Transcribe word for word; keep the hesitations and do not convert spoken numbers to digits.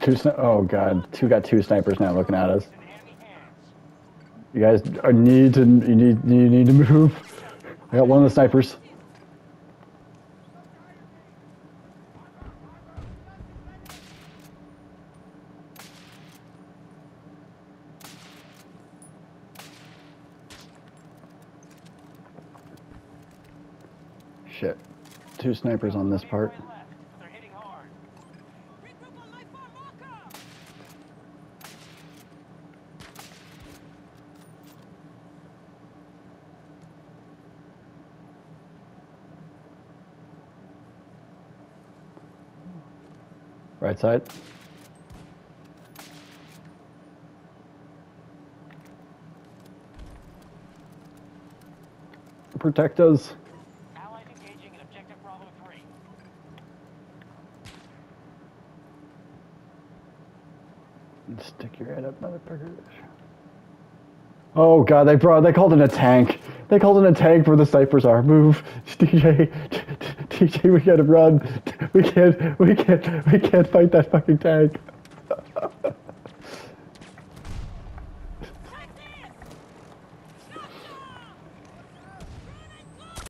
Two sni- oh god, two got two snipers now looking at us. You guys are need to you need you need to move. I got one of the snipers. Shit. Two snipers on this part. Right side. Protect us. Allies engaging in objective Bravo three. Stick your head up, motherfucker. Oh god, they brought they called in a tank. They called in a tank where the snipers are. Move, D J, D J, we gotta run. We can't, we can't, we can't fight that fucking tank.